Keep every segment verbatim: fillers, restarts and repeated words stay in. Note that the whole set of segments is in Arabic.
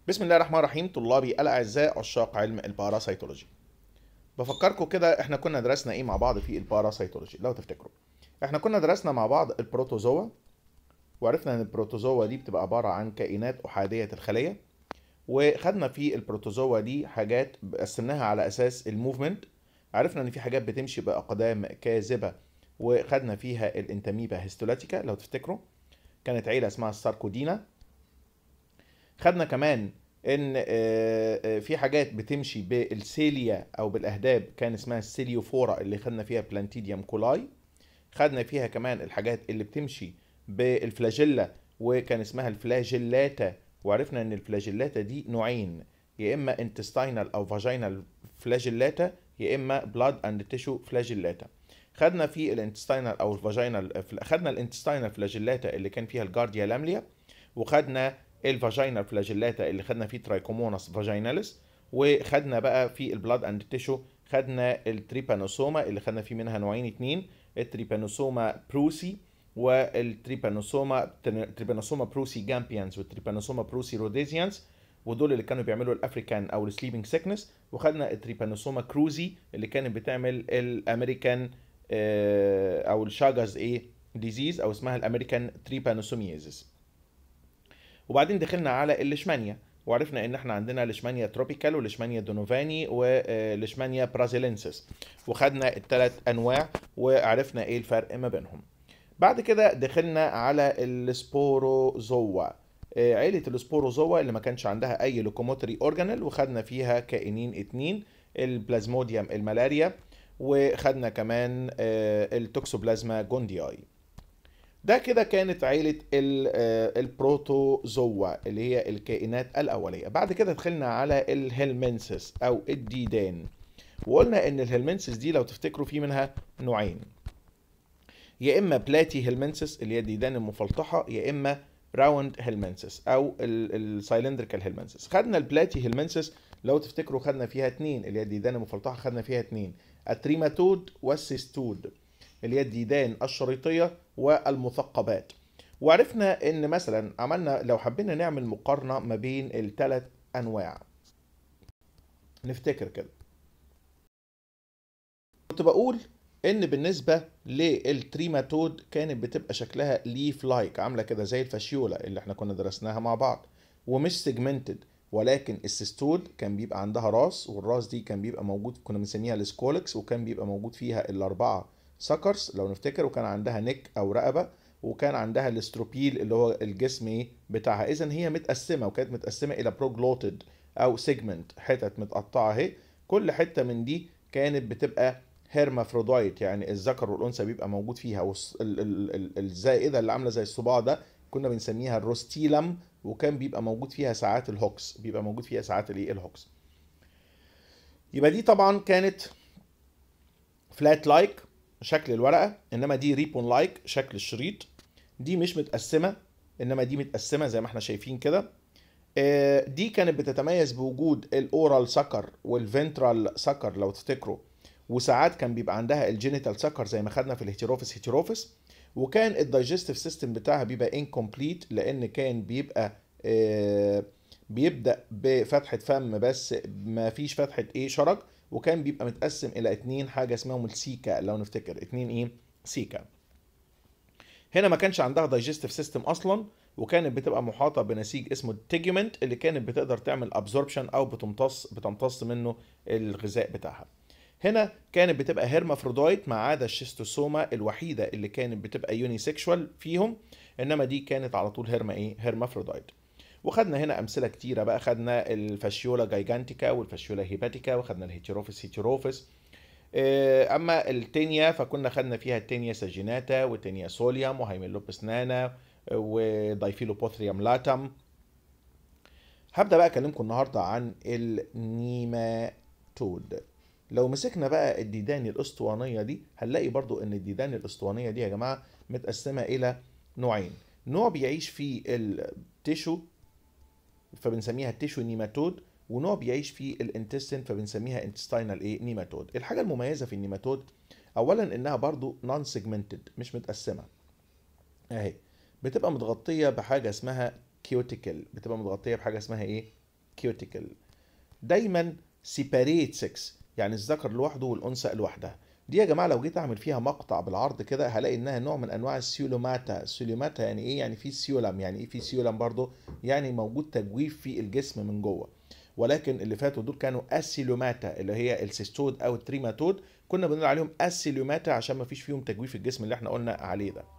بسم الله الرحمن الرحيم. طلابي الاعزاء عشاق علم الباراسيتولوجي، بفكركم كده احنا كنا درسنا ايه مع بعض في الباراسيتولوجي. لو تفتكروا احنا كنا درسنا مع بعض البروتوزوا، وعرفنا ان البروتوزوا دي بتبقى عباره عن كائنات احاديه الخليه، وخدنا في البروتوزوا دي حاجات قسمناها على اساس الموفمنت. عرفنا ان في حاجات بتمشي باقدام كاذبه، وخدنا فيها الانتاميبا هيستولاتيكا. لو تفتكروا كانت عيله اسمها الساركودينا. خدنا كمان ان آه، آه، في حاجات بتمشي بالسيليا او بالاهداب كان اسمها السيليوفورا اللي خدنا فيها بلانتيديوم كولاي. خدنا فيها كمان الحاجات اللي بتمشي بالفلاجيلا وكان اسمها الفلاجيلاتا، وعرفنا ان الفلاجيلاتا دي نوعين، يا اما انتستينال او فاجينال فلاجيلاتا، يا اما بلاد اند تيشو فلاجيلاتا. خدنا في الانتستينال او الفاجينال، خدنا الانتستينال فلاجيلاتا اللي كان فيها الجارديا لامليا، وخدنا الفاجينال فلاجيلاتا اللي خدنا فيه ترايكوموناس فاجيناليس، وخدنا بقى في البلاد اند تيشو خدنا التريبانوسوما اللي خدنا فيه منها نوعين اتنين، التريبانوسوما بروسي والتريبانوسوما تريبانوسوما بروسي جامبيانز والتريبانوسوما بروسي روديزيانز، ودول اللي كانوا بيعملوا الافريكان او السليبنج سيكنس. وخدنا التريبانوسوما كروزي اللي كانت بتعمل الامريكان او الشاجرز ايه ديزيز، او اسمها الامريكان تريبانوسوميازيس. وبعدين دخلنا على الليشمانيا، وعرفنا ان احنا عندنا ليشمانيا تروبيكال وليشمانيا دونوفاني وليشمانيا برازيلينسيس، وخدنا الثلاث انواع وعرفنا ايه الفرق ما بينهم. بعد كده دخلنا على السبوروزوا، عيلة السبوروزوا اللي ما كانش عندها اي لوكوموتري اورجانيل، وخدنا فيها كائنين اتنين، البلازموديوم الملاريا، وخدنا كمان التوكسوبلازما جوندياي. ده كده كانت عيلة البروتوزوا اللي هي الكائنات الأولية. بعد كده دخلنا على الهيلمنسس أو الديدان، وقلنا إن الهيلمنسس دي لو تفتكروا في منها نوعين، يا إما بلاتي هيلمنسس اللي هي الديدان المفلطحة، يا إما راوند هيلمنسس أو السايلندريكال هيلمنسس. خدنا البلاتي هيلمنسس لو تفتكروا خدنا فيها اتنين، اللي هي الديدان المفلطحة خدنا فيها اتنين، التريماتود والسيستود اللي هي الديدان الشريطية والمثقبات. وعرفنا ان مثلا عملنا لو حبينا نعمل مقارنة ما بين الثلاث انواع، نفتكر كده كنت بقول ان بالنسبة للتريماتود كانت بتبقى شكلها ليف لايك، عاملة كده زي الفاشيولا اللي احنا كنا درسناها مع بعض، ومش سيجمنتد. ولكن السيستود كان بيبقى عندها راس، والراس دي كان بيبقى موجود كنا بنسميها السكولكس، وكان بيبقى موجود فيها الاربعة سكرز لو نفتكر، وكان عندها نيك او رقبة، وكان عندها الاستروبيل اللي هو الجسم ايه بتاعها. اذا هي متقسمة، وكانت متقسمة الى بروجلوتد او سيجمنت، حتت متقطعة اهي. كل حتة من دي كانت بتبقى هيرمافرودايت، يعني الذكر والانثى بيبقى موجود فيها، والزائده اللي عامله زي الصباع ده كنا بنسميها الروستيلم، وكان بيبقى موجود فيها ساعات الهوكس، بيبقى موجود فيها ساعات الايه الهوكس. يبقى دي طبعا كانت فلات لايك شكل الورقه، انما دي ريبون لايك شكل الشريط. دي مش متقسمه، انما دي متقسمه زي ما احنا شايفين كده. دي كانت بتتميز بوجود الاورال سكر والفنترال سكر لو تفتكروا، وساعات كان بيبقى عندها الجينيتال سكر زي ما خدنا في الهيتيروفيس هيتيروفيس. وكان الدايجستيف سيستم بتاعها بيبقى انكمبليت، لان كان بيبقى آه بيبدا بفتحه فم بس ما فيش فتحه ايه شرج، وكان بيبقى متقسم الى اتنين حاجه اسمهم السيكا لو نفتكر، اتنين ايه سيكا. هنا ما كانش عندها دايجستيف سيستم اصلا، وكانت بتبقى محاطه بنسيج اسمه التيجمنت اللي كانت بتقدر تعمل ابزوربشن او بتمتص بتمتص منه الغذاء بتاعها. هنا كانت بتبقى هيرمافرودايت ما عدا الشيستوسوما الوحيده اللي كانت بتبقى يونيسيكشوال فيهم، انما دي كانت على طول هيرما ايه هيرمافرودايت. وخدنا هنا امثله كتيره بقى، خدنا الفاشيولا جايجانتيكا والفاشيولا هيباتيكا، وخدنا الهيتيروفيس هيتيروفيس. اما التينيا فكنا خدنا فيها التينيا ساجيناتا وتينيا سوليوم وهيميلوبس نانا ودايفيلوبوثريوم لاتم. هبدا بقى اكلمكم النهارده عن النيماتود. لو مسكنا بقى الديدان الاسطوانيه دي هنلاقي برضو ان الديدان الاسطوانيه دي يا جماعه متقسمه الى نوعين، نوع بيعيش في التيشو فبنسميها التيشو نيماتود، ونوع بيعيش في الانتستين فبنسميها انتستينال ايه نيماتود. الحاجه المميزه في النيماتود اولا انها برضو نون سيجمنتد مش متقسمه اهي، بتبقى متغطيه بحاجه اسمها كيوتيكل، بتبقى متغطيه بحاجه اسمها ايه كيوتيكل. دايما سيباريت ستة، يعني الذكر لوحده والانثى لوحدها. دي يا جماعه لو جيت اعمل فيها مقطع بالعرض كده هلاقي انها نوع من انواع السيولوماتا. السيولوماتا يعني ايه؟ يعني في سيولم. يعني ايه في سيولم برضو؟ يعني موجود تجويف في الجسم من جوه. ولكن اللي فاتوا دول كانوا اسيلوماتا اللي هي السيستود او التريماتود، كنا بنقول عليهم اسيلوماتا عشان ما فيش فيهم تجويف الجسم اللي احنا قلنا عليه ده.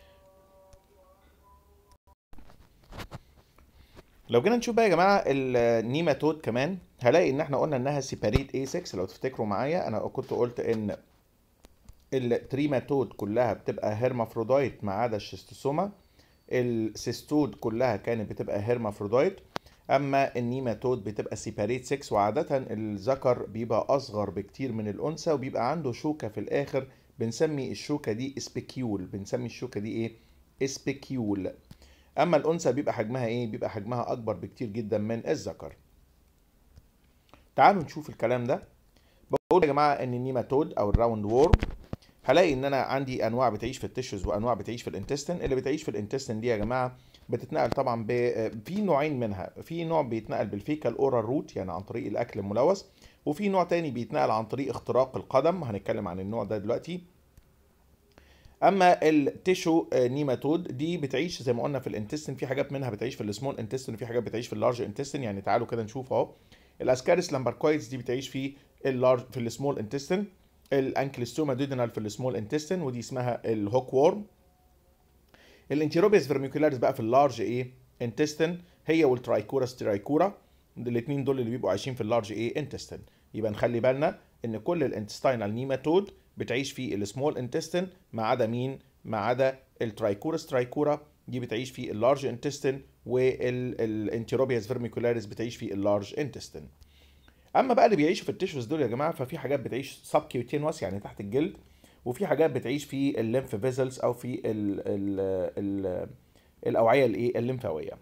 لو جينا نشوف بقى يا جماعه النيماتود كمان هلاقي ان احنا قلنا انها سيباريت اي ستة. لو تفتكروا معايا انا كنت قلت ان التريماتود كلها بتبقى هيرمافرودايت ما عدا الشيستوسوما. السيستود كلها كانت بتبقى هيرمافرودايت، اما النيماتود بتبقى سيباريت ستة. وعاده الذكر بيبقى اصغر بكتير من الانثى وبيبقى عنده شوكه في الاخر، بنسمي الشوكه دي اسبيكيول. بنسمي الشوكه دي ايه؟ اسبيكيول. اما الانثى بيبقى حجمها ايه؟ بيبقى حجمها اكبر بكتير جدا من الذكر. تعالوا نشوف الكلام ده. بقول يا جماعه ان النيماتود او الراوند وورم هلاقي ان انا عندي انواع بتعيش في التشوز وانواع بتعيش في الانتستين. اللي بتعيش في الانتستين دي يا جماعه بتتنقل طبعا ب... في نوعين منها. في نوع بيتنقل بالفيكال اورال روت يعني عن طريق الاكل الملوث، وفي نوع تاني بيتنقل عن طريق اختراق القدم. هنتكلم عن النوع ده دلوقتي. اما التيشو نيماتود دي بتعيش زي ما قلنا في الانتستين. في حاجات منها بتعيش في السمول انتستين وفي حاجات بتعيش في اللارج انتستين. يعني تعالوا كده نشوف اهو. الاسكاريس لامبركويدز دي بتعيش في اللارج في السمول انتستين. الانكلستوما دودينال في السمول انتستين ودي اسمها الهوك وورم. الانتيروبيس فيرميكولاريس بقى في اللارج ايه انتستين، هي والترايكورا سترايكورا. الاثنين دول اللي بيبقوا عايشين في اللارج ايه انتستين. يبقى نخلي بالنا ان كل الانتستينال نيماتود بتعيش في السمول انتستين ما عدا مين؟ ما عدا الترايكورا سترايكورا دي بتعيش في اللارج انتستين، والانتيروبيس فيرميكولاريس بتعيش في اللارج انتستين. اما بقى اللي بيعيشوا في التيشوز دول يا جماعه ففي حاجات بتعيش سب كيوتينوس يعني تحت الجلد، وفي حاجات بتعيش في الليمف فيزلز او في ال ال ال الاوعيه الايه الليمفاويه.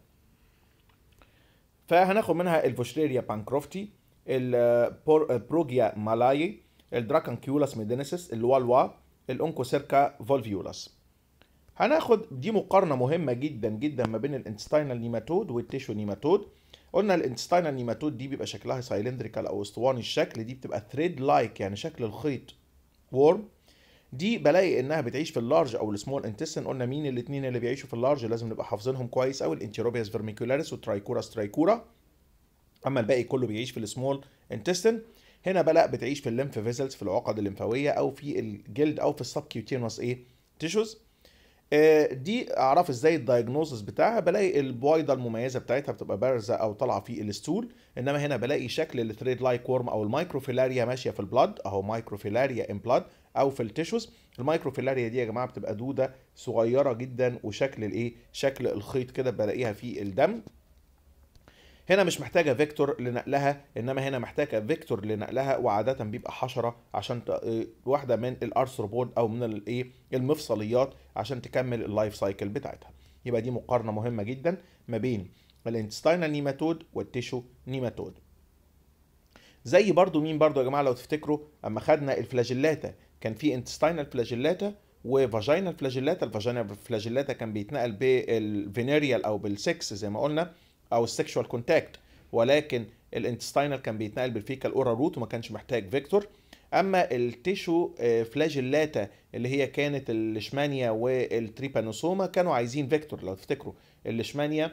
فهناخد منها الفوشريريا بانكروفتي، البروجيا مالاي، الدراكانكيولاس ميدينيسيس، الوالوا، الانكوسيركا فولفيولاس. هناخد دي مقارنه مهمه جدا جدا ما بين الانتستينال نيماتود والتيشو نيماتود. قلنا الانتستينال نيماتود دي بيبقى شكلها سايلندريكال او اسطواني الشكل، دي بتبقى ثريد لايك يعني شكل الخيط وورم. دي بلاقي انها بتعيش في اللارج او السمول انتستين. قلنا مين الاثنين اللي بيعيشوا في اللارج لازم نبقى حافظينهم كويس قوي؟ الانتيروبياس فيرميكولاريس والترايكورا سترايكورا. اما الباقي كله بيعيش في السمول انتستين. هنا بقى بتعيش في الليمف فيزلز في العقد الليمفاويه او في الجلد او في السبكيوتينوس ايه تيشوز. دي اعرف ازاي الدايجنوزس بتاعها. بلاقي البويضه المميزه بتاعتها بتبقى بارزه او طالعه في الستول. انما هنا بلاقي شكل الثريد لايك وورم او المايكروفيلاريا ماشيه في البلاد اهو، مايكروفيلاريا ان بلاد او في التيشوز. المايكروفيلاريا دي يا جماعه بتبقى دوده صغيره جدا وشكل الايه شكل الخيط كده بلاقيها في الدم. هنا مش محتاجه فيكتور لنقلها، انما هنا محتاجه فيكتور لنقلها، وعاده بيبقى حشره عشان واحده من الارثروبود او من الايه المفصليات عشان تكمل اللايف سايكل بتاعتها. يبقى دي مقارنه مهمه جدا ما بين الانتستينال نيماتود والتيشو نيماتود. زي برضو مين برضو يا جماعه لو تفتكروا اما خدنا الفلاجيلاتا كان في انتستينال فلاجيلاتا وفاجينال فلاجيلاتا. الفاجينال فلاجيلاتا كان بيتنقل بالفينيريال او بالسكس زي ما قلنا او السكشوال كونتاكت، ولكن الانتستينال كان بيتنقل بالفيكال اورال روت وما كانش محتاج فيكتور. اما التيشو فلاجيلاتا اللي هي كانت الليشمانيا والتريبانوسوما كانوا عايزين فيكتور. لو تفتكروا الليشمانيا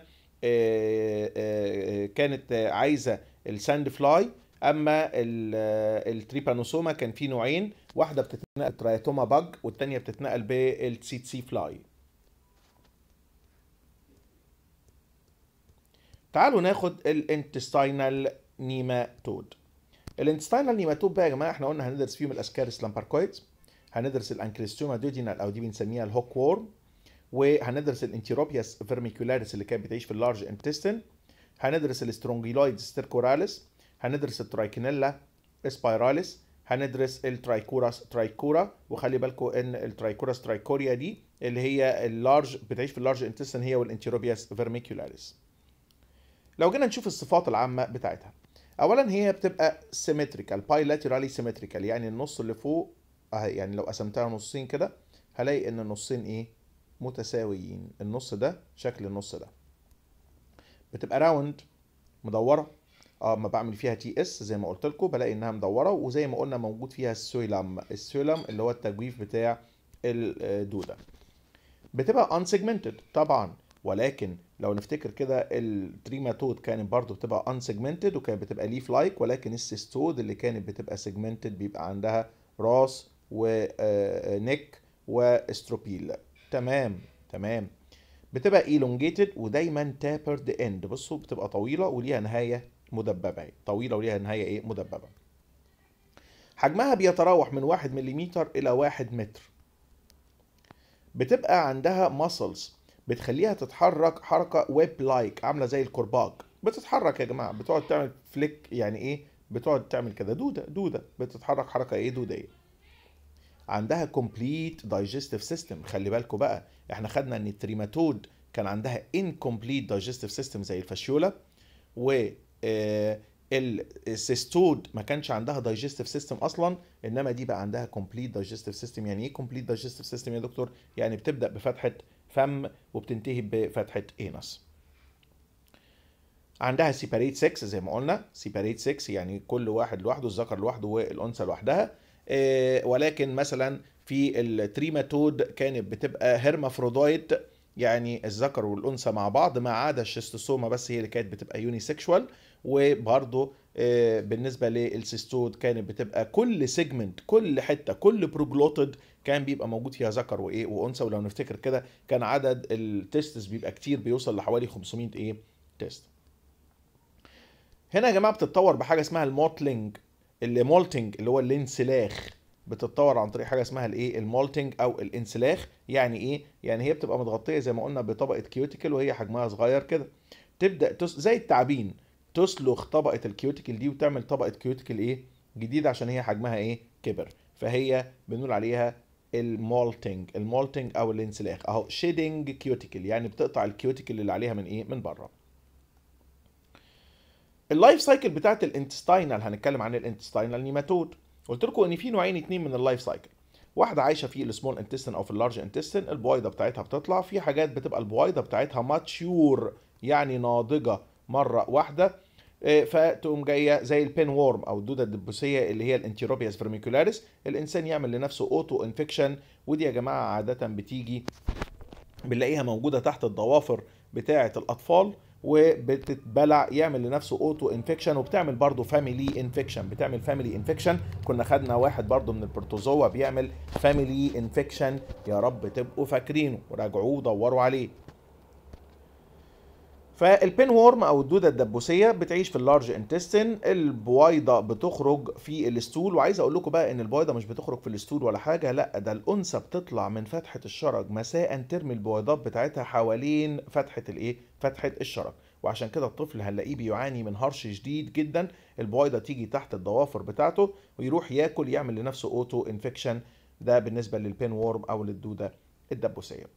كانت عايزه الساند فلاي، اما التريبانوسوما كان في نوعين، واحده بتتنقل ترايتوما باج والثانيه بتتنقل بالتسيتسي فلاي. تعالوا ناخد الانتستينال نيماتود. الانتستينال نيماتود بقى يا جماعه احنا قلنا هندرس فيهم الاسكاريس لامبركويدز، هندرس الانكليستوما دودينال او دي بنسميها الهوك وورم، وهندرس الانتيروبياس فيرميكولاريس اللي كانت بتعيش في اللارج انتستين، هندرس الاسترونجيلويد ستيركوراليس، هندرس الترايكينيلا سبايراليس، هندرس الترايكوراس ترايكورا. وخلي بالكم ان الترايكوراس ترايكوريا دي اللي هي اللارج بتعيش في اللارج انتستين هي والانتيروبياس فيرميكولاريس. لو جينا نشوف الصفات العامه بتاعتها، اولا هي بتبقى سيمتريكال بايلاترالي سيمتريكال، يعني النص اللي فوق اهي، يعني لو قسمتها نصين كده هلاقي ان النصين ايه متساويين. النص ده شكل النص ده. بتبقى راوند مدوره اه اما بعمل فيها تي اس زي ما قلت لكم بلاقي انها مدوره، وزي ما قلنا موجود فيها السويلم، السويلم اللي هو التجويف بتاع الدوده. بتبقى unsegmented طبعا، ولكن لو نفتكر كده التريماتود كانت برضو بتبقى unsegmented وكانت بتبقى leaf like، ولكن السيستود اللي كانت بتبقى segmented بيبقى عندها راس ونك واستروبيل. تمام تمام. بتبقى elongated ودايما tapered end، بصوا بتبقى طويله وليها نهايه مدببه اهي، طويله وليها نهايه ايه مدببه. حجمها بيتراوح من واحد ملم الى واحد متر. بتبقى عندها muscles بتخليها تتحرك حركه ويب لايك، عامله زي الكرباج، بتتحرك يا جماعه، بتقعد تعمل فليك، يعني ايه بتقعد تعمل كده، دوده دوده بتتحرك حركه ايه دوديه. عندها complete digestive system. خلي بالكم بقى، احنا خدنا ان التريماتود كان عندها incomplete digestive system زي الفاشيولا، و السيستود ما كانش عندها digestive system اصلا، انما دي بقى عندها complete digestive system. يعني ايه complete digestive system يا دكتور؟ يعني بتبدا بفتحه فم وبتنتهي بفتحه انس. عندها separate sex زي ما قلنا، separate sex يعني كل واحد لوحده، الذكر لوحده والانثى لوحدها. ولكن مثلا في التريماتود كانت بتبقى هيرمافرودايت، يعني الذكر والانثى مع بعض، ما عدا الشيستوسوما بس هي اللي كانت بتبقى يوني سيكشوال. وبرضه بالنسبه للسيستود كانت بتبقى كل سيجمنت، كل حته، كل بروجلوتد كان بيبقى موجود فيها ذكر وايه وانثى. ولو نفتكر كده كان عدد التستس بيبقى كتير، بيوصل لحوالي خمسمية ايه تيست. هنا يا جماعه بتتطور بحاجه اسمها المولتنج، اللي مولتنج اللي هو الانسلاخ، بتتطور عن طريق حاجه اسمها الايه المولتنج او الانسلاخ. يعني ايه؟ يعني هي بتبقى متغطيه زي ما قلنا بطبقه كيوتيكل وهي حجمها صغير كده، تبدا تس... زي التعابين تسلخ طبقه الكيوتيكل دي وتعمل طبقه كيوتيكل ايه جديده عشان هي حجمها ايه كبر، فهي بنقول عليها المولتنج، المولتنج او الانسلاخ اهو. شيدنج كيوتيكل يعني بتقطع الكيوتيكل اللي عليها من ايه من بره. اللايف سايكل بتاعت الانتستاينال، هنتكلم عن الانتستاينال نيماتود. قلت لكم ان في نوعين اتنين من اللايف سايكل، واحده عايشه في السمول انتستين او في اللارج انتستين، البويضه بتاعتها بتطلع، في حاجات بتبقى البويضه بتاعتها ماتشور يعني ناضجه مره واحده، فتقوم جايه زي البين وورم او الدوده الدبوسيه اللي هي الانتيروبياس فيرميكولاريس، الانسان يعمل لنفسه اوتو انفكشن. ودي يا جماعه عاده بتيجي بنلاقيها موجوده تحت الضوافر بتاعه الاطفال، وبتتبلع يعمل لنفسه اوتو انفكشن، وبتعمل برضه فاميلي انفكشن، بتعمل فاميلي انفكشن. كنا خدنا واحد برضه من البروتوزوا بيعمل فاميلي انفكشن، يا رب تبقوا فاكرينه وراجعوه ودوروا عليه. فالبين وورم او الدوده الدبوسيه بتعيش في اللارج انتستين، البويضه بتخرج في الستول. وعايز اقول لكم بقى ان البويضه مش بتخرج في الستول ولا حاجه، لا ده الانثى بتطلع من فتحه الشرج مساء، ترمي البويضات بتاعتها حوالين فتحه الايه فتحه الشرج. وعشان كده الطفل هنلاقيه بيعاني من هرش شديد جدا، البويضه تيجي تحت الضوافر بتاعته ويروح ياكل يعمل لنفسه اوتو انفكشن. ده بالنسبه للبين وورم او للدوده الدبوسيه.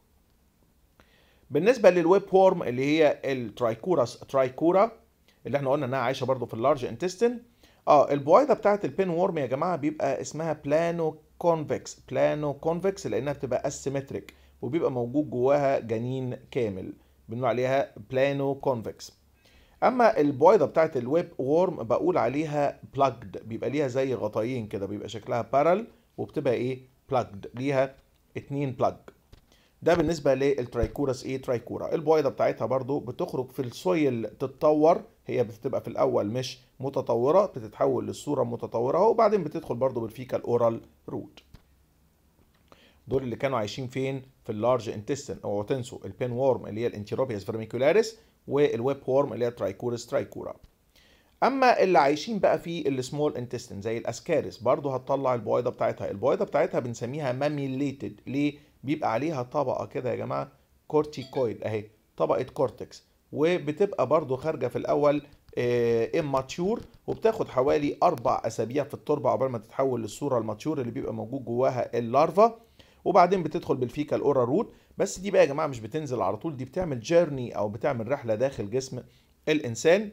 بالنسبه للويب وورم اللي هي الترايكوراس ترايكورا اللي احنا قلنا انها عايشه برضو في اللارج انتستين، اه البويضه بتاعت البين وورم يا جماعه بيبقى اسمها بلانو كونفكس، بلانو كونفكس لانها بتبقى اسيمتريك وبيبقى موجود جواها جنين كامل، بنقول عليها بلانو كونفكس. اما البويضه بتاعت الويب وورم بقول عليها بلاجد، بيبقى ليها زي غطايين كده، بيبقى شكلها بارل وبتبقى ايه بلاجد، ليها اتنين بلاج. ده بالنسبه للترايكوراس ايه ترايكورا. البويضه بتاعتها برضو بتخرج في السويل تتطور، هي بتبقى في الاول مش متطوره، بتتحول للصوره متطوره وبعدين بتدخل برضو بالفيكال اورال روت. دول اللي كانوا عايشين فين في اللارج انتستين. اوعوا تنسوا البين وورم اللي هي الانتيروبياس فيرميكولاريس، والويب وورم اللي هي ترايكورس ترايكورا. اما اللي عايشين بقى في السمول انتستين زي الاسكاريس برضو هتطلع البويضه بتاعتها، البويضه بتاعتها بنسميها ماميليتد. ليه؟ بيبقى عليها طبقه كده يا جماعه كورتيكويد اهي، طبقه كورتكس، وبتبقى برضو خارجه في الاول اماتيور، وبتاخد حوالي اربع اسابيع في التربه عقبال ما تتحول للصوره الماتيور اللي بيبقى موجود جواها اللارفا، وبعدين بتدخل بالفيكال اورال روت. بس دي بقى يا جماعه مش بتنزل على طول، دي بتعمل جيرني او بتعمل رحله داخل جسم الانسان،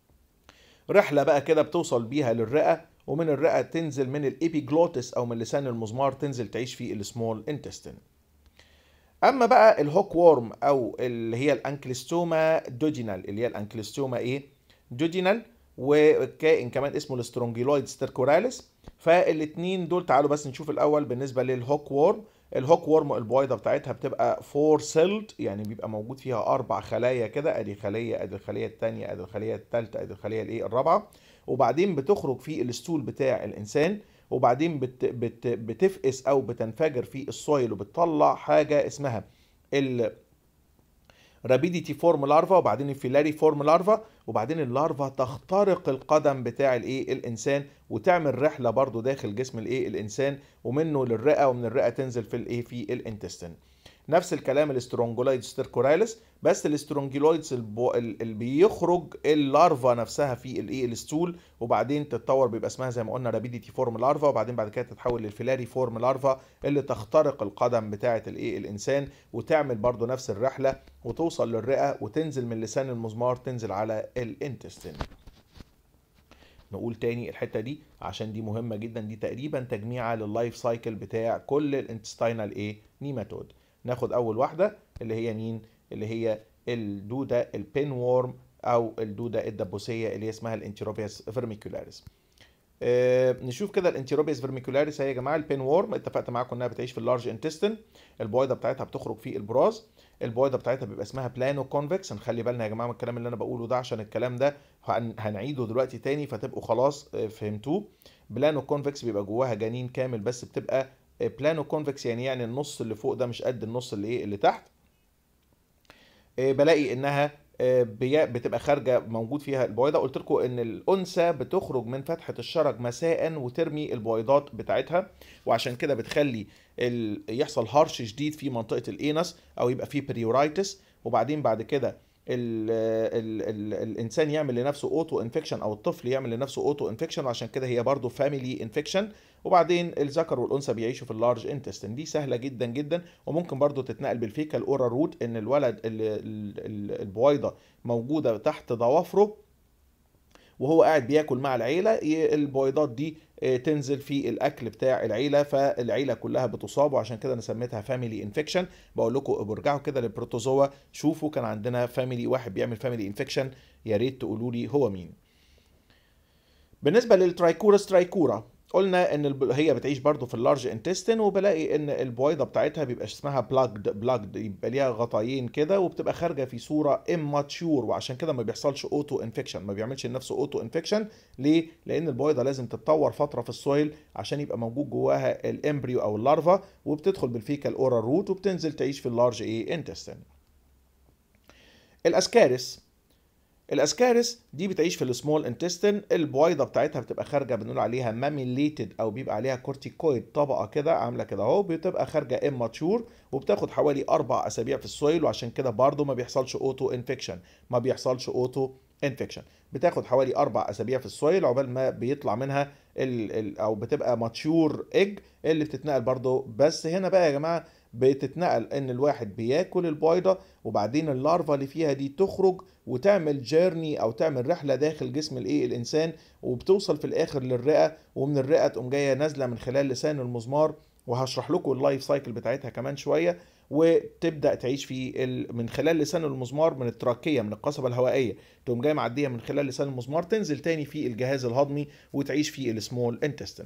رحله بقى كده بتوصل بيها للرئه، ومن الرئه تنزل من الابيجلوتس او من لسان المزمار تنزل تعيش في السمول انتستين. اما بقى الهوك وورم او اللي هي الانكليستوما دوجينال، اللي هي الانكليستوما ايه دوجينال، وكائن كمان اسمه السترونجيلويد ستيركوراليس. فالاثنين دول تعالوا بس نشوف الاول بالنسبه للهوك وورم. الهوك وورم البويضه بتاعتها بتبقى فور سيلد، يعني بيبقى موجود فيها اربع خلايا كده، ادي خليه، ادي الخليه الثانيه، ادي الخليه الثالثه، ادي الخليه الايه الرابعه. وبعدين بتخرج في الستول بتاع الانسان، وبعدين بت بت بتفقس او بتنفجر في السويل وبتطلع حاجه اسمها ال رابيديتي فورم لارفا، وبعدين الفيلاري فورم لارفا، وبعدين اللارفا تخترق القدم بتاع الايه الانسان وتعمل رحله برضو داخل جسم الايه الانسان، ومنه للرئه، ومن الرئه تنزل في الايه في الانتستين. نفس الكلام الاسترونجولايد ستيركوراليس، بس الاسترونجولايدز اللي بيخرج اللارفا نفسها في الايه الستول، وبعدين تتطور بيبقى اسمها زي ما قلنا رابيديتي فورم لارفا، وبعدين بعد كده تتحول للفيلاري فورم لارفا اللي تخترق القدم بتاعه الايه الانسان وتعمل برضو نفس الرحله وتوصل للرئه وتنزل من لسان المزمار تنزل على الانتستين. نقول تاني الحته دي عشان دي مهمه جدا، دي تقريبا تجميعه لللايف سايكل بتاع كل الانتستينال ايه نيماتود. ناخد اول واحده اللي هي مين؟ اللي هي الدوده البين وورم او الدوده الدبوسيه اللي اسمها الانتيروبياس فيرميكولاريس. آه نشوف كده الانتيروبياس فيرميكولاريس هي يا جماعه البين وورم، اتفقت معاكم انها بتعيش في اللارج انتستين. البويضه بتاعتها بتخرج في البراز، البويضه بتاعتها بيبقى اسمها بلانو كونفكس. نخلي بالنا يا جماعه من الكلام اللي انا بقوله ده عشان الكلام ده هنعيده دلوقتي تاني فتبقوا خلاص فهمتوه. بلانو كونفكس بيبقى جواها جنين كامل، بس بتبقى بلانو كونفكس يعني يعني النص اللي فوق ده مش قد النص اللي ايه اللي تحت. بلاقي انها بتبقى خارجه موجود فيها البويضه. قلت لكم ان الانثى بتخرج من فتحه الشرج مساء وترمي البويضات بتاعتها، وعشان كده بتخلي يحصل هرش شديد في منطقه الانس او يبقى فيه بريورايتس، وبعدين بعد كده ال ال ال الانسان يعمل لنفسه اوتو انفكشن او الطفل يعمل لنفسه اوتو انفكشن، وعشان كده هي برضو فاميلي انفكشن. وبعدين الذكر والانثى بيعيشوا في اللارج انتستين. دي سهله جدا جدا، وممكن برضو تتنقل بالفيكال اورال روت، ان الولد البويضه موجوده تحت ضوافره وهو قاعد بياكل مع العيله، البويضات دي تنزل في الاكل بتاع العيله فالعيله كلها بتصاب، وعشان كده انا سميتها فاميلي انفكشن. بقول لكم برجعوا كده للبروتوزوا شوفوا كان عندنا فاميلي واحد بيعمل فاميلي انفكشن، يا ريت تقولوا لي هو مين. بالنسبه للترايكورس ترايكورا قلنا ان هي بتعيش برضو في اللارج انتستين، وبلاقي ان البويضه بتاعتها بيبقى اسمها بلاجد بلاجد يبقى ليها غطايين كده، وبتبقى خارجه في صوره اماتشور، وعشان كده ما بيحصلش اوتو انفكشن، ما بيعملش لنفسه اوتو انفكشن. ليه؟ لان البويضه لازم تتطور فتره في السويل عشان يبقى موجود جواها الامبريو او اللارفا، وبتدخل بالفيكال اورال روت وبتنزل تعيش في اللارج ايه انتستين. الاسكارس الاسكارس دي بتعيش في السمول انتستين. البويضه بتاعتها بتبقى خارجه بنقول عليها ماميليتد او بيبقى عليها كورتيكويد طبقه كده عامله كده اهو، بتبقى خارجه اماتشور وبتاخد حوالي اربع اسابيع في السويل، وعشان كده برضو ما بيحصلش اوتو انفكشن ما بيحصلش اوتو انفكشن بتاخد حوالي اربع اسابيع في السويل عقبال ما بيطلع منها ال ال او بتبقى ماتشور ايج اللي بتتنقل برضو. بس هنا بقى يا جماعه بتتنقل ان الواحد بياكل البويضه، وبعدين اللارفا اللي فيها دي تخرج وتعمل جيرني او تعمل رحله داخل جسم الايه الانسان، وبتوصل في الاخر للرئه، ومن الرئه تقوم جايه نازله من خلال لسان المزمار، وهشرح لكم اللايف سايكل بتاعتها كمان شويه، وتبدا تعيش في ال... من خلال لسان المزمار من التراكيه من القصبه الهوائيه، تقوم جايه معديه من خلال لسان المزمار تنزل تاني في الجهاز الهضمي وتعيش في السمول انتستين.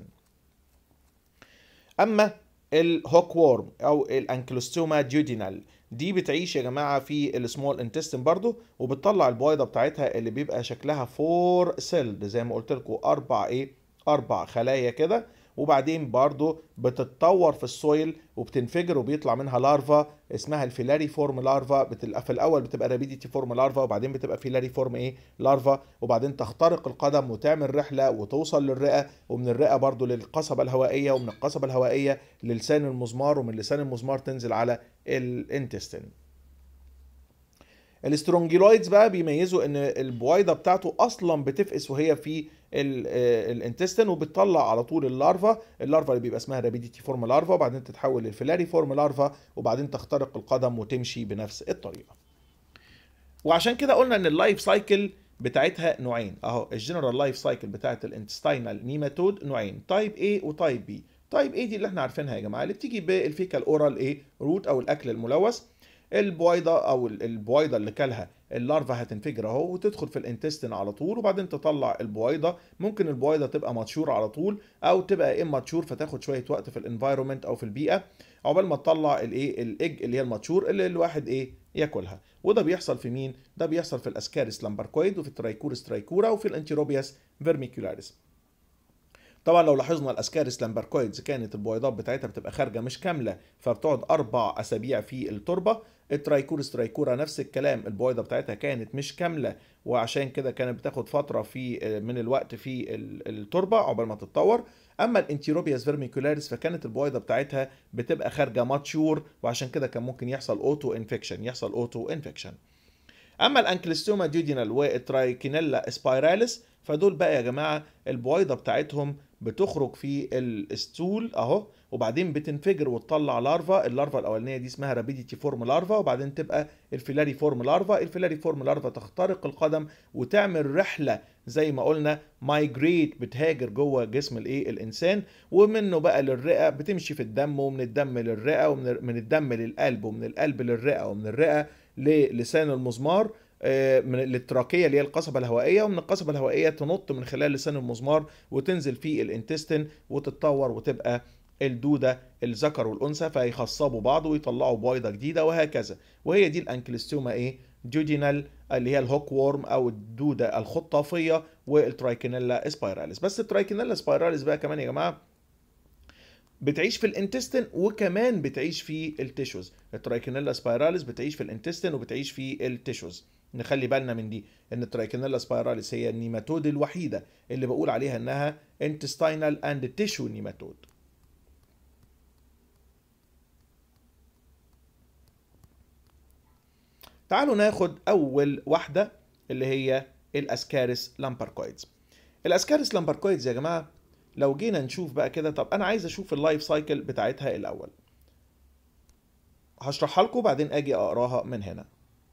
اما الهوك وورم او الانكلوستوما ديودينال دي بتعيش يا جماعه في السمول انتستين برضو، وبتطلع البويضه بتاعتها اللي بيبقى شكلها فور سيلد زي ما قلت لكم اربع ايه اربع خلايا كده، وبعدين برضو بتتطور في السويل وبتنفجر وبيطلع منها لارفا اسمها الفيلاري فورم لارفا. بتبقى في الاول بتبقى رابيديتي فورم لارفا، وبعدين بتبقى فيلاري فورم ايه لارفا، وبعدين تخترق القدم وتعمل رحله وتوصل للرئه، ومن الرئه برضو للقصبه الهوائيه، ومن القصبه الهوائيه للسان المزمار، ومن لسان المزمار تنزل على الانتستين. الاسترونجيلويدز بقى بيميزوا ان البويضه بتاعته اصلا بتفقس وهي في الانتستين، وبتطلع على طول اللارفا اللارفا اللي بيبقى اسمها رابيديتي فورم لارفا، وبعدين تتحول للفيلاري فورم لارفا، وبعدين تخترق القدم وتمشي بنفس الطريقه. وعشان كده قلنا ان اللايف سايكل بتاعتها نوعين اهو، الجنرال لايف سايكل بتاعت الانتستينال نيماتود نوعين، تايب A وتايب B. تايب A دي اللي احنا عارفينها يا جماعه، اللي بتيجي بالفيكال اورال ايه روت او الاكل الملوث. البويضه او البويضه اللي كلها اللارفا هتنفجر اهو وتدخل في الانتستين على طول، وبعدين تطلع البويضه. ممكن البويضه تبقى ماتشور على طول او تبقى اماتشور فتاخد شويه وقت في الانفايرمنت او في البيئه عقبال ما تطلع الايه الايج اللي هي الماتشور اللي الواحد ايه ياكلها. وده بيحصل في مين؟ ده بيحصل في الاسكاريس لامبركويد وفي الترايكورس ترايكورا وفي الانتيروبياس فيرميكولاريس. طبعا لو لاحظنا الاسكاريس لامبركويدز كانت البويضات بتاعتها بتبقى خارجه مش كامله فبتقعد اربع اسابيع في التربه. الترايكورس ترايكورا نفس الكلام، البويضه بتاعتها كانت مش كامله وعشان كده كانت بتاخد فتره في من الوقت في التربه عقبال ما تتطور. اما الانتيروبياس فيرميكولاريس فكانت البويضه بتاعتها بتبقى خارجه ماتشور وعشان كده كان ممكن يحصل اوتو انفكشن يحصل اوتو انفكشن. اما الانكلستوما ديودينال والترايكينيلا سبايراليس فدول بقى يا جماعه البويضه بتاعتهم بتخرج في الستول اهو وبعدين بتنفجر وتطلع لارفا. اللارفا الاولانيه دي اسمها رابيديتي فورم لارفا وبعدين تبقى الفيلاري فورم لارفا. الفيلاري فورم لارفا تخترق القدم وتعمل رحله زي ما قلنا مايجريت بتهاجر جوه جسم الايه الانسان ومنه بقى للرئه بتمشي في الدم ومن الدم للرئه ومن الدم للقلب ومن القلب للرئه ومن الرئه للسان المزمار من التراكيه اللي هي القصبه الهوائيه ومن القصبه الهوائيه تنط من خلال لسان المزمار وتنزل في الانتستين وتتطور وتبقى الدوده الذكر والانثى فيخصبوا بعض ويطلعوا بويضه جديده وهكذا. وهي دي الانكلستوما ايه جودينال اللي هي الهوك وورم او الدوده الخطافيه والترايكينيلا سبايراليس. بس الترايكينيلا سبايراليس بقى كمان يا جماعه بتعيش في الانتستين وكمان بتعيش في التيشوز. الترايكينيلا سبايراليس بتعيش في الانتستين وبتعيش في التيشوز. نخلي بالنا من دي ان الترايكينيلا سبايراليس هي النيماتود الوحيده اللي بقول عليها انها intestinal and tissue نيماتود. تعالوا ناخد اول واحده اللي هي الاسكاريس لامبركويدز. الاسكاريس لامبركويدز يا جماعه لو جينا نشوف بقى كده، طب انا عايز اشوف اللايف سايكل بتاعتها الاول، هشرحها لكم بعدين اجي اقراها من هنا.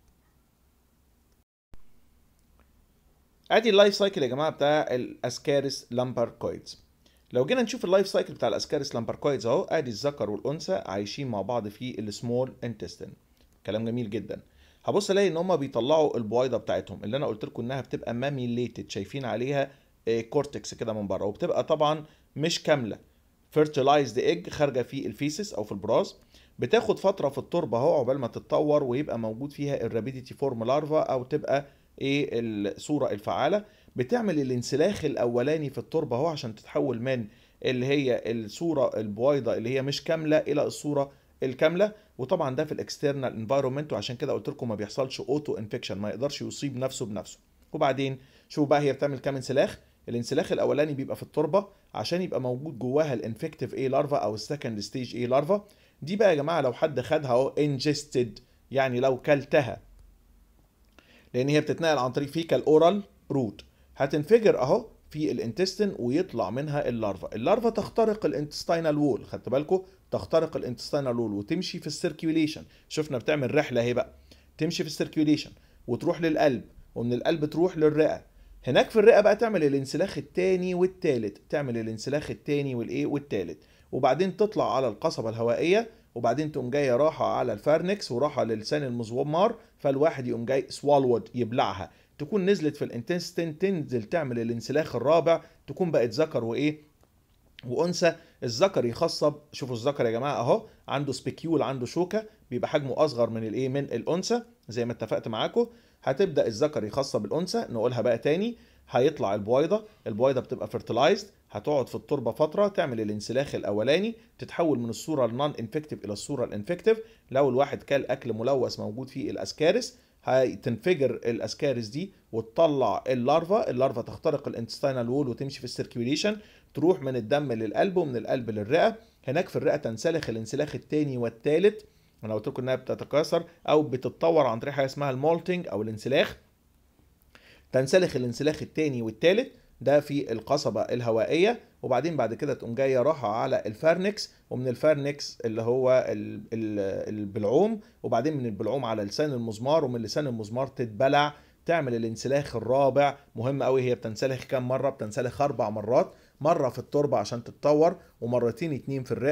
ادي اللايف سايكل يا جماعه بتاع الاسكاريس لامبركويدز. لو جينا نشوف اللايف سايكل بتاع الاسكاريس لامبركويدز اهو، ادي الذكر والانثى عايشين مع بعض في السمول انتستين. كلام جميل جدا. هبص الاقي ان هم بيطلعوا البويضه بتاعتهم اللي انا قلت لكم انها بتبقى ماميليتد، شايفين عليها كورتكس كده من بره وبتبقى طبعا مش كامله. فيرتلايزد ايج خارجه في الفيسس او في البراز، بتاخد فتره في التربه اهو عقبال ما تتطور ويبقى موجود فيها الرابيديتي فورم لارفا او تبقى ايه الصوره الفعاله. بتعمل الانسلاخ الاولاني في التربه اهو عشان تتحول من اللي هي الصوره البويضه اللي هي مش كامله الى الصوره الكامله. وطبعا ده في الاكسترنال انفايرمنت وعشان كده قلت لكم ما بيحصلش اوتو انفكشن، ما يقدرش يصيب نفسه بنفسه. وبعدين شوفوا بقى هي بتعمل كام انسلاخ. الانسلاخ الاولاني بيبقى في التربه عشان يبقى موجود جواها الانفكتيف اي لارفا او السكند ستيج اي لارفا. دي بقى يا جماعه لو حد خدها اهو انجستد يعني لو كلتها، لان هي بتتنقل عن طريق فيكال اورال روت، هتنفجر اهو في الانتستين ويطلع منها اللارفا. اللارفا تخترق الانتستينال وول، خدت بالكم تخترق الانتستينال وول وتمشي في السيركيوليشن. شفنا بتعمل رحله اهي بقى، تمشي في السيركيوليشن وتروح للقلب ومن القلب تروح للرئه. هناك في الرئه بقى تعمل الانسلاخ الثاني والثالث، تعمل الانسلاخ الثاني والايه والثالث وبعدين تطلع على القصبه الهوائيه وبعدين تقوم جايه راحه على الفارنكس وراحه للسان المزمار، فالواحد يقوم جاي سوالود يبلعها، تكون نزلت في الانتستين تنزل تعمل الانسلاخ الرابع، تكون بقت ذكر وايه وانثى. الذكر يخصب، شوفوا الذكر يا جماعه اهو عنده سبيكيول عنده شوكه بيبقى حجمه اصغر من الايه من الانثى زي ما اتفقت معاكم. هتبدا الذكر يخصب الانثى، نقولها بقى تاني، هيطلع البويضه، البويضه بتبقى فيرتلايزد هتقعد في التربه فتره تعمل الانسلاخ الاولاني تتحول من الصوره النون انفكتيف الى الصوره الانفكتيف. لو الواحد كل اكل ملوث موجود فيه الاسكاريس هتنفجر الاسكاريس دي وتطلع اللارفا. اللارفا تخترق الانتستينال وول وتمشي في السيركيوليشن تروح من الدم للقلب ومن القلب للرئه. هناك في الرئه تنسلخ الانسلاخ الثاني والثالث، انا قلت لكم انها بتتكاثر او بتتطور عن طريق حاجه اسمها المولتنج او الانسلاخ. تنسلخ الانسلاخ الثاني والثالث ده في القصبه الهوائيه وبعدين بعد كده تقوم جايه راحه على الفارنكس ومن الفارنكس اللي هو البلعوم وبعدين من البلعوم على لسان المزمار ومن لسان المزمار تتبلع تعمل الانسلاخ الرابع. مهم قوي، هي بتنسلخ كام مره؟ بتنسلخ اربع مرات، مره في التربه عشان تتطور ومرتين اتنين في الرئه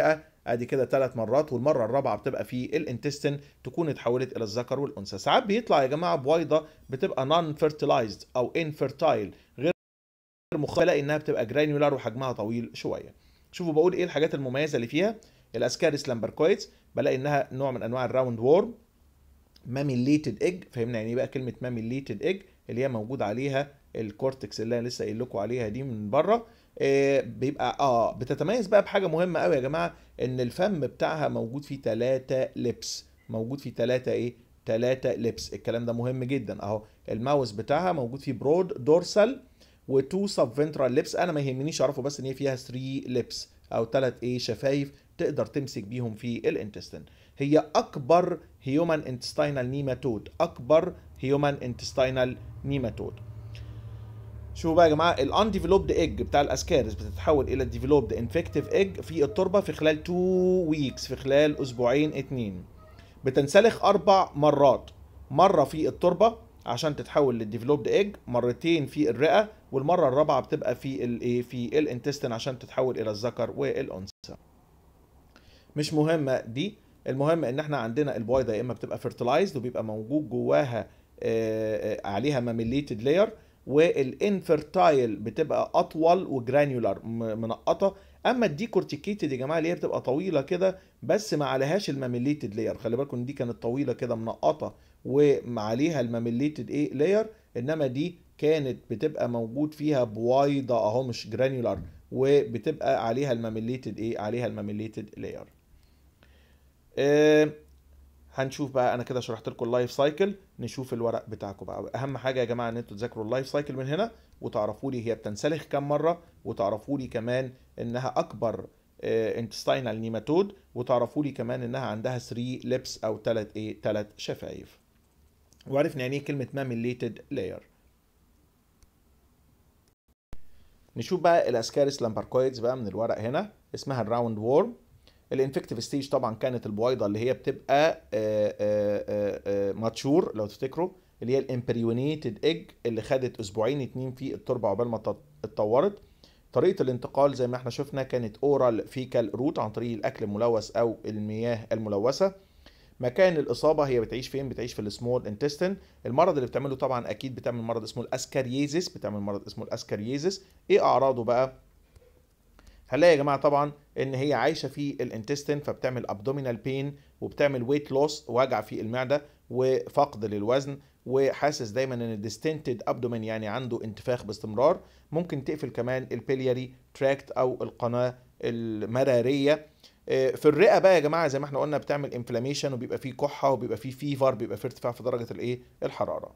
ادي كده ثلاث مرات، والمره الرابعه بتبقى في الانتستين تكون اتحولت الى الذكر والانثى. ساعات بيطلع يا جماعه بويضه بتبقى نون فيرتلايزد او انفيرتايل، غير مخلقه، انها بتبقى جرانيولار وحجمها طويل شويه. شوفوا بقول ايه الحاجات المميزه اللي فيها. الاسكاريس لامبركويدز بلاقي انها نوع من انواع الراوند وورم. ماميليتد ايج، فهمنا يعني ايه بقى كلمه ماميليتد ايج؟ اللي هي موجود عليها الكورتكس اللي انا لسه قايل لكم عليها دي من بره. آه بيبقى اه بتتميز بقى بحاجه مهمه قوي يا جماعه، ان الفم بتاعها موجود فيه ثلاثه لبس، موجود فيه ثلاثه ايه؟ ثلاثه لبس. الكلام ده مهم جدا اهو. الماوس بتاعها موجود فيه برود دورسال وتو سب فنترال لبس. انا ما يهمنيش اعرفه بس ان هي فيها ثلاثة لبس او ثلاث ايه شفايف تقدر تمسك بيهم في الانتستين. هي اكبر هيومن انتستينال نيماتود، اكبر هيومن انتستينال نيماتود. شوفوا بقى يا جماعه، الانديفلوبد ايج بتاع الاسكاريس بتتحول الى الديفلوبد انفكتيف ايج في التربه في خلال اتنين ويكس، في خلال اسبوعين اتنين. بتنسلخ اربع مرات، مره في التربه عشان تتحول للديفلوبد ايج، مرتين في الرئه، والمره الرابعه بتبقى في الايه؟ في الانتستين عشان تتحول الى الذكر والانثى. مش مهمه دي، المهم ان احنا عندنا البويضه يا اما بتبقى فيرتلايزد وبيبقى موجود جواها عليها ماميليتد لاير، والانفيرتايل بتبقى اطول وجرانيولار منقطه. اما الديكورتيكيتد يا جماعه اللي هي بتبقى طويله كده بس ما عليهاش الماميليتد لاير، خلي بالكم دي كانت طويله كده منقطه وما عليها الماميليتد ايه لاير، انما دي كانت بتبقى موجود فيها بويضه اهو مش جرانيولار، وبتبقى عليها الماميليتد ايه؟ عليها الماميليتد لاير. أه هنشوف بقى، انا كده شرحت لكم اللايف سايكل. نشوف الورق بتاعكم بقى. اهم حاجه يا جماعه ان انتوا تذاكروا اللايف سايكل من هنا، وتعرفوا لي هي بتنسلخ كم مره، وتعرفوا لي كمان انها اكبر انتستينال نيماتود، وتعرفوا لي كمان انها عندها ثلاثة لبس او ثلاث ايه؟ ثلاث شفايف. وعرفنا يعني ايه كلمه ماميليتد لاير. نشوف بقى الاسكاريس لامبركويدز بقى من الورق هنا. اسمها الراوند وورم. الانفكتيف ستيج طبعا كانت البويضه اللي هي بتبقى ماتشور لو تفتكروا، اللي هي الامبريونيتد ايج اللي خدت اسبوعين اتنين في التربه عقبال ما اتطورت. طريقه الانتقال زي ما احنا شفنا كانت اورال فيكال روت، عن طريق الاكل الملوث او المياه الملوثه. مكان الاصابه هي بتعيش فين؟ بتعيش في السمول انتستين. المرض اللي بتعمله طبعا اكيد بتعمل مرض اسمه الاسكاريزيس، بتعمل مرض اسمه الاسكاريزيس. ايه اعراضه بقى؟ هنلاقي يا جماعه طبعا ان هي عايشه في الانتستين، فبتعمل ابدومينال بين، وبتعمل ويت لوس، وجع في المعده، وفقد للوزن، وحاسس دايما ان الديستنتد ابدومين يعني عنده انتفاخ باستمرار. ممكن تقفل كمان البيلياري تراكت او القناه المراريه. في الرئه بقى يا جماعه زي ما احنا قلنا بتعمل انفلاميشن، وبيبقى فيه كحه، وبيبقى فيه فيفر، بيبقى فيه ارتفاع في درجه الايه؟ الحراره.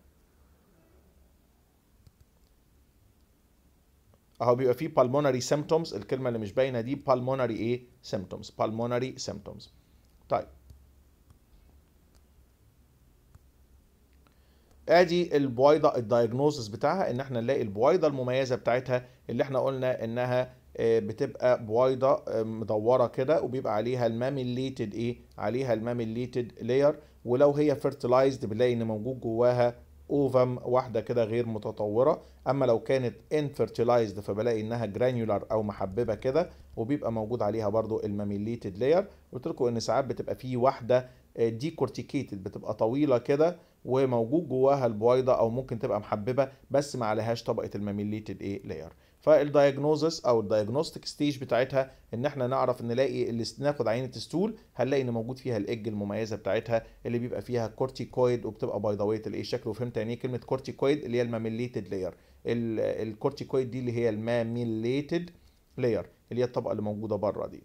اهو بيبقى فيه pulmonary symptoms، الكلمه اللي مش باينه دي pulmonary ايه؟ symptoms، pulmonary symptoms. طيب ادي البويضه الدايجنوزس بتاعها، ان احنا نلاقي البويضه المميزه بتاعتها اللي احنا قلنا انها بتبقى بويضه مدوره كده، وبيبقى عليها الماميليتد ايه؟ عليها الماميليتد لاير. ولو هي فيرتلايزد بنلاقي ان موجود جواها اوفم واحده كده غير متطوره. اما لو كانت انفيرتلايزد فبلاقي انها جرانيولار او محببه كده، وبيبقى موجود عليها برضو الماميليتد لاير. قلت لكم ان ساعات بتبقى فيه واحده ديكورتيكيتد بتبقى طويله كده وموجود جواها البويضه، او ممكن تبقى محببه بس ما عليهاش طبقه الماميليتد ايه؟ لاير. فالدايجنوزس او الدايجنوستيك ستيج بتاعتها ان احنا نعرف نلاقي اللي ناخد عينه ستول، هنلاقي ان موجود فيها الايج المميزه بتاعتها اللي بيبقى فيها كورتيكويد، وبتبقى بيضاويه الايه؟ شكله. فهمت يعني ايه كلمه كورتيكويد؟ اللي هي الماميليتد لاير. الكورتيكويد دي اللي هي الماميليتد لاير، اللي هي الطبقه اللي موجوده بره دي.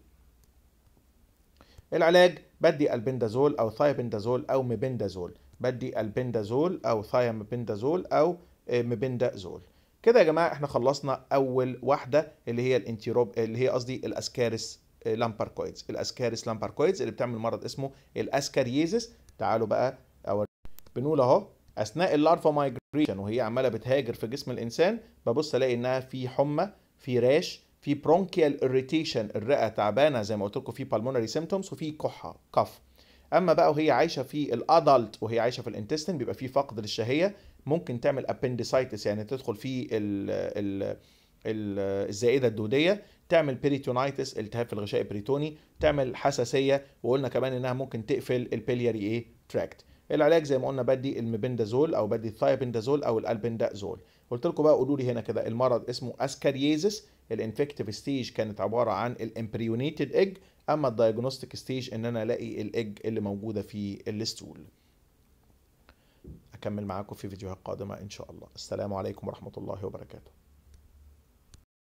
العلاج بدي البندازول او ثايبندازول او ميبندازول. بدي البندازول او ثايمبندازول او ميبندازول. كده يا جماعه احنا خلصنا اول واحده اللي هي الانتيروب، اللي هي قصدي الاسكاريس لامبركويدز. الاسكاريس لامبركويدز اللي بتعمل مرض اسمه الاسكاريزيس. تعالوا بقى أور... بنقول اهو اثناء اللارفا مايجريشن وهي عماله بتهاجر في جسم الانسان، ببص الاقي انها في حمى، في راش، في برونكيال اريتيشن، الرئه تعبانه زي ما قلت لكم، في بالمونري سيمتومز، وفي كحه كف. اما بقى وهي عايشه في الادلت وهي عايشه في الانتستين بيبقى في فقد للشهيه، ممكن تعمل ابنديسايتس يعني تدخل في ال ال الزائده الدوديه، تعمل بيريتونايتس التهاب في الغشاء البريتوني، تعمل حساسيه، وقلنا كمان انها ممكن تقفل البلياري ايه تراكت. العلاج زي ما قلنا بدي الميبندازول او بدي الثايبندازول او الالبندازول. قلت لكم بقى قولوا لي هنا كده المرض اسمه اسكاريزس، الانفكتيف ستيج كانت عباره عن الامبريونيتد ايج، اما الدايجنوستيك ستيج ان انا الاقي الايج اللي موجوده في الستول. اكمل معاكم في فيديوهات قادمه ان شاء الله. السلام عليكم ورحمه الله وبركاته.